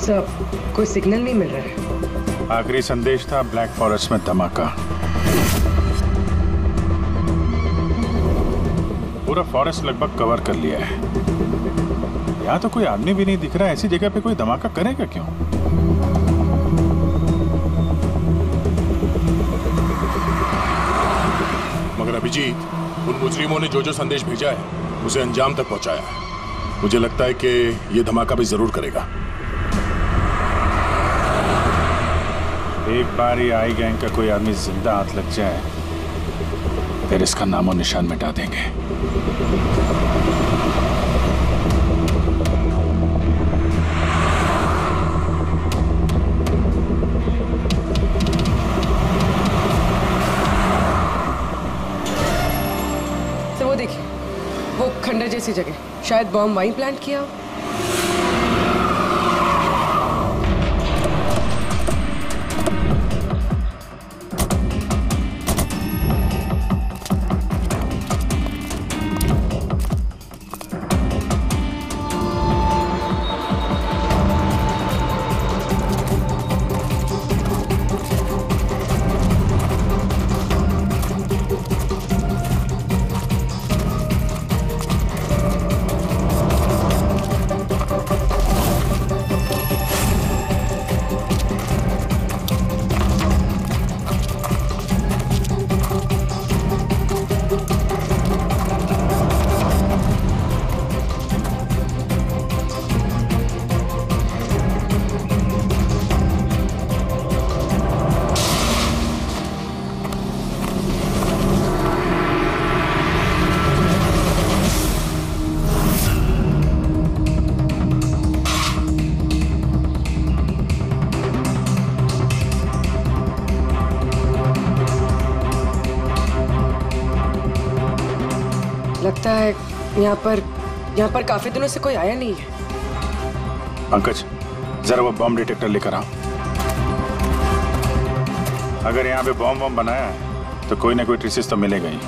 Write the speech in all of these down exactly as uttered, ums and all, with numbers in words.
Sir, कोई signal नहीं मिल रहा है। आखिरी संदेश था ब्लैक फॉरेस्ट में धमाका। पूरा फॉरेस्ट लगभग कवर कर लिया है। यहाँ तो कोई आदमी भी नहीं दिख रहा है। ऐसी जगह पे कोई धमाका करेगा क्यों? मगर अभिजीत, उन मुजरिमों ने जो जो संदेश भेजा है उसे अंजाम तक पहुंचाया है। मुझे लगता है कि ये धमाका भी जरूर करेगा। एक बार ये आई गैंग का कोई आदमी जिंदा हाथ लग जाए फिर इसका नामो निशान मिटा देंगे। तो वो देखिए, वो खंडर जैसी जगह, शायद बॉम्ब वहीं प्लांट किया हो। लगता है यहाँ पर यहाँ पर काफी दिनों से कोई आया नहीं है। पंकज, जरा वो बॉम्ब डिटेक्टर लेकर आओ। अगर यहाँ पे बॉम्ब बॉम्ब बनाया है तो कोई ना कोई ट्रेसेस तो मिलेगा ही।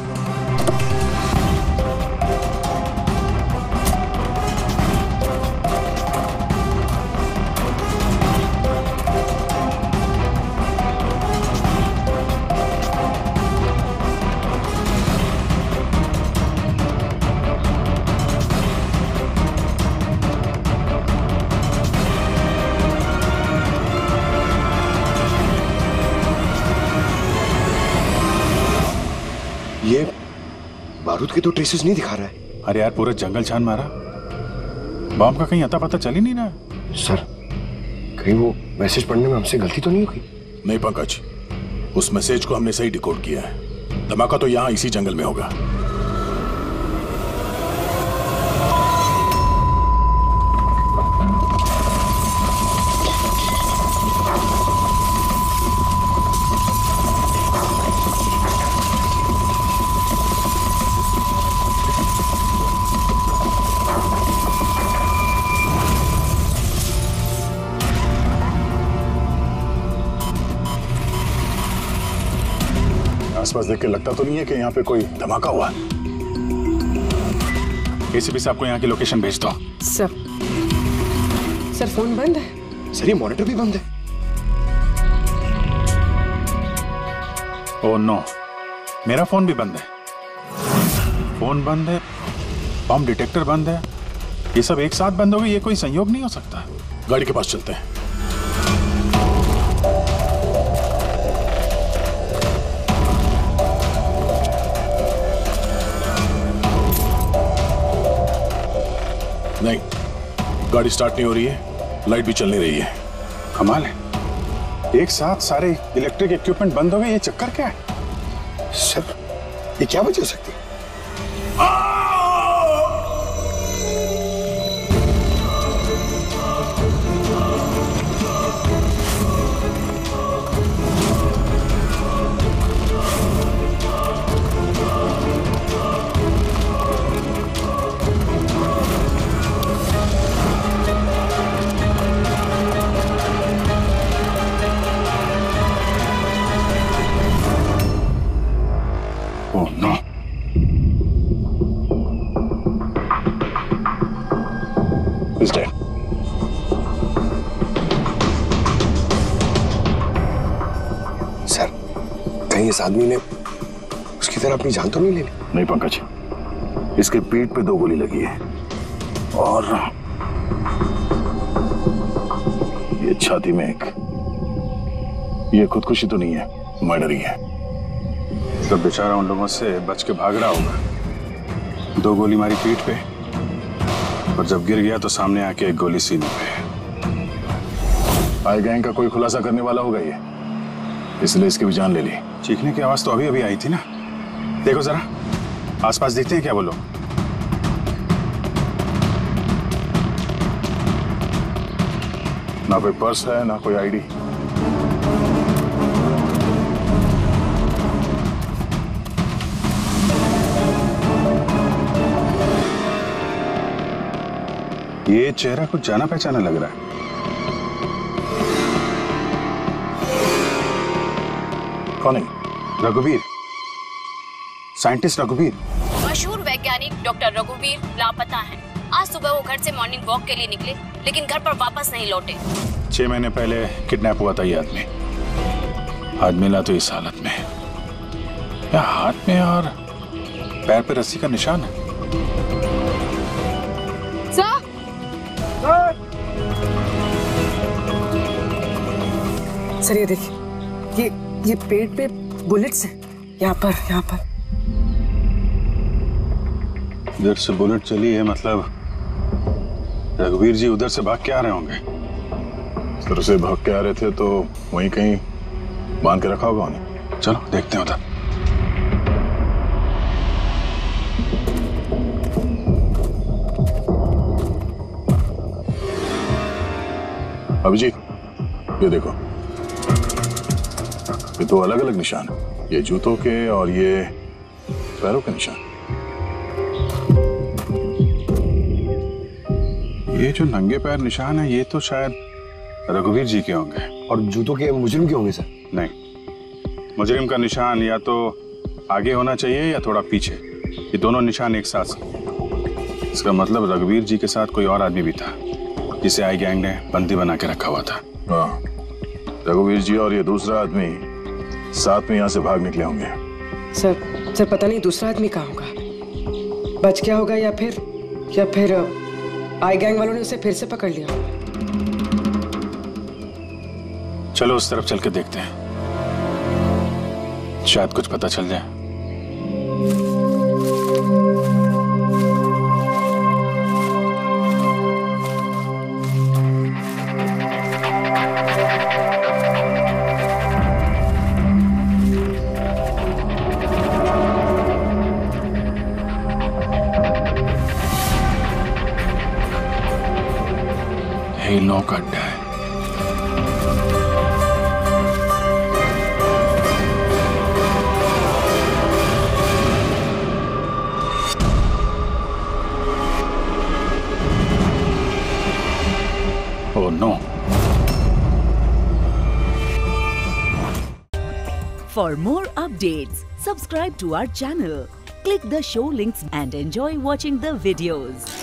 ये बारूद के तो ट्रेसेस नहीं दिखा रहा है। अरे यार, पूरा जंगल छान मारा, बॉम्ब का कहीं अता पता चल ही नहीं रहा। सर, कहीं वो मैसेज पढ़ने में हमसे गलती तो नहीं होगी? नहीं पंकज, उस मैसेज को हमने सही डिकोड किया है। धमाका तो यहाँ इसी जंगल में होगा। आसपास देख के लगता तो नहीं है कि यहाँ पे कोई धमाका हुआ। एसीपी साहब को यहाँ की लोकेशन भेज दो। सर, सर फोन बंद है। सर, ये मॉनिटर भी बंद है। ओह नो, मेरा फोन भी बंद है। फोन बंद है, बॉम्ब डिटेक्टर बंद है, ये सब एक साथ बंद हो गए। ये कोई संयोग नहीं हो सकता। गाड़ी के पास चलते हैं। नहीं, गाड़ी स्टार्ट नहीं हो रही है, लाइट भी चल नहीं रही है। कमाल है, एक साथ सारे इलेक्ट्रिक इक्विपमेंट बंद हो गए। ये चक्कर क्या है? सर, ये क्या वजह हो सकती है? Oh no. He's dead. कहीं इस आदमी ने उसकी तरह अपनी जान तो नहीं ले ली? नहीं पंकज, इसके पीठ पे दो गोली लगी है और ये छाती में एक। ये खुदकुशी तो नहीं है, मर्डर ही है। तो बेचारा उन लोगों से बच के भाग रहा होगा। दो गोली मारी पीठ पे और जब गिर गया तो सामने आके एक गोली सीने पे। आई गैंग का कोई खुलासा करने वाला होगा ये, इसलिए इसकी भी जान ले ली। चीखने की आवाज तो अभी अभी आई थी ना। देखो जरा आसपास देखते हैं क्या बोलो। ना कोई पर्स है ना कोई आईडी। ये चेहरा कुछ जाना पहचाना लग रहा है। कौन है? रघुवीर, साइंटिस्ट रघुवीर। मशहूर वैज्ञानिक डॉक्टर रघुवीर लापता हैं। आज सुबह वो घर से मॉर्निंग वॉक के लिए निकले, लेकिन घर पर वापस नहीं लौटे। छह महीने पहले किडनैप हुआ था ये आदमी। आज मिला तो इस हालत में। या हाथ में और पैर पे रस्सी का निशान है। सर! सर ये देखिए, ये ये पेट पे बुलेट्स हैं। यहाँ पर यहाँ पर इधर से बुलेट चली है, मतलब रघुवीर जी उधर से भाग के आ रहे होंगे। इधर से भाग के आ रहे थे तो वहीं कहीं बांध के रखा होगा उन्हें। चलो देखते हैं उधर। अभिजीत, ये देखो, ये तो अलग अलग निशान है। ये जूतों के और ये पैरों के निशान। ये जो नंगे पैर निशान है ये तो शायद रघुवीर जी के होंगे। और जूतों के मुजरिम के होंगे सर? नहीं, मुजरिम का निशान या तो आगे होना चाहिए या थोड़ा पीछे। ये दोनों निशान एक साथ। इसका मतलब रघुवीर जी के साथ कोई और आदमी भी था जिसे आई गैंग ने बंदी बना के रखा हुआ था। हाँ, रघुवीर जी और ये दूसरा आदमी साथ में यहाँ से भाग निकले होंगे। सर सर पता नहीं दूसरा आदमी कहाँ होगा, बच गया होगा या फिर या फिर आई गैंग वालों ने उसे फिर से पकड़ लिया। चलो उस तरफ चल के देखते हैं, शायद कुछ पता चल जाए। हीलों का अड्डा है। Oh no. For more updates, subscribe to our channel, click the show links and enjoy watching the videos.